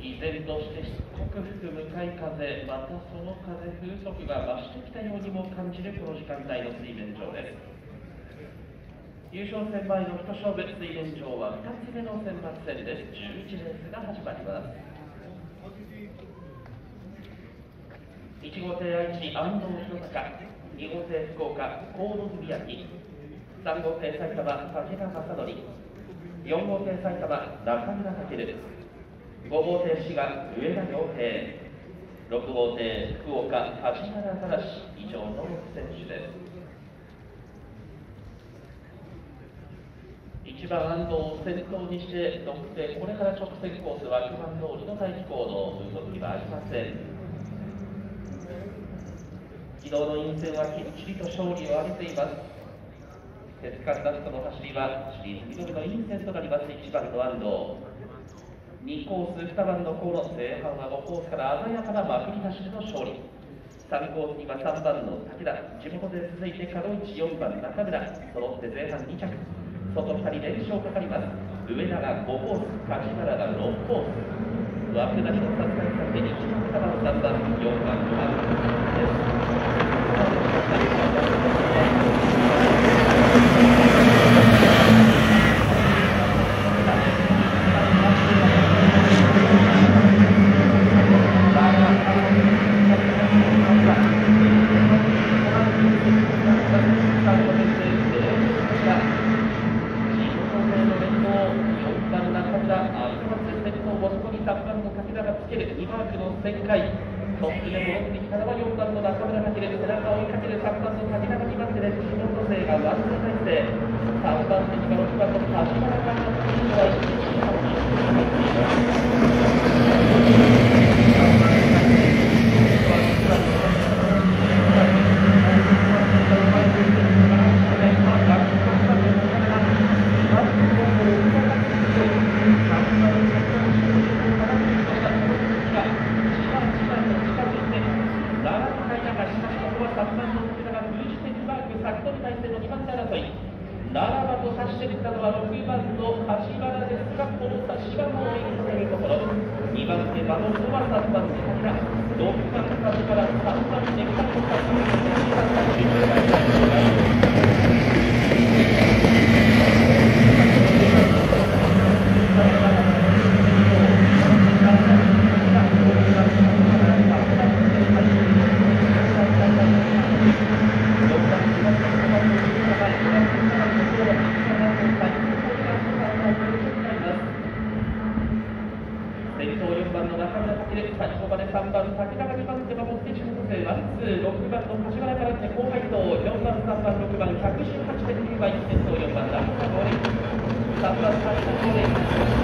依然としてしつこく吹く向かい風、またその風、風速が増してきたようにも感じるこの時間帯の水面上です。優勝戦前の一勝負、水面上は2つ目の選抜戦です。11レースが始まります。1号艇愛知、安藤弘隆、2号艇福岡、河野文明、3号艇埼玉、武田正則、4号艇埼玉、中村健、5号艇滋賀、上田洋平、6号艇福岡、梶原忠、以上の6選手です。1番安藤を先頭にして乗って、これから直線コースは9番通りの大気口の動きはありません。昨日の陰線はきっちりと勝利を挙げています。手塚ラストの走りはシリーズミドルの陰線となります。1番の安藤、2コース2番の河野、前半は5コースから鮮やかなまくり走りの勝利。3コースには3番の武田、地元で続いて角内4番中村、揃って前半2着、外2人連勝かかります。上田が5コース、梶原が6コース、枠なしの3回戦で1番、3番、4番、5番です。旋回トップで戻ってきたのは4番の中村翔、背中を追いかける3番の竹中2番手で地元勢がワンツー体制、3番手には6番の梶原が乗っているのは1日7番と差してきたのは6番の梶原ですが、この差しはもういいというところ、2番手馬のそば3番手武田、6番梶原、3番手2番の梶先ほどで3番、竹中2番手守って中国勢ワンツー、6番の梶原からって高配当、4番、3番、6番、118.9倍、先頭4番、ランナー5レーン、3番、3番、5レーン。